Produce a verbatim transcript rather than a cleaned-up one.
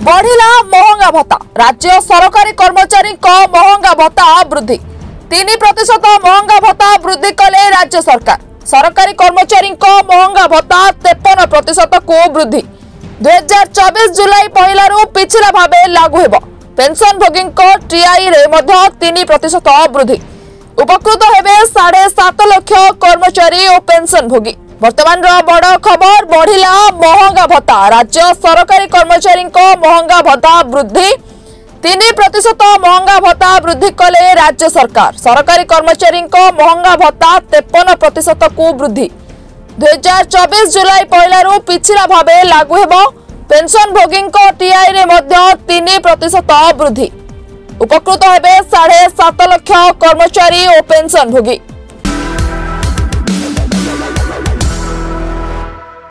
बढ़िला महंगा भत्ता। राज्य सरकारी कर्मचारी महंगा भत्ता वृद्धि तीन प्रतिशत महंगा भत्ता वृद्धि कले राज्य सरकार। सरकारी कर्मचारी महंगा भत्ता तेपन प्रतिशत को वृद्धि दुई हजार चौबीस जुलाई पहलू पिछला भाव लागू हेब। पेंशनभोगी टीआई रे तीन प्रतिशत वृद्धि उपकृत हेबे साढ़े सात लक्ष कर्मचारी और पेंशनभोगी। वर्तमान बड़ खबर बढ़िला महंगा भत्ता। राज्य सरकारी कर्मचारी महंगा भत्ता वृद्धि तीन प्रतिशत महंगा भत्ता वृद्धि कले राज्य सरकार। सरकारी कर्मचारी महंगा भत्ता तेपन प्रतिशत को वृद्धि दुई हजार चौबीस जुलाई पहलू पिछला भाव लागू हेब। पेंशनभोगी टीआई रे तीन प्रतिशत वृद्धि उपकृत हेबे साढ़े सात लक्ष कर्मचारी और पेंशनभोगी।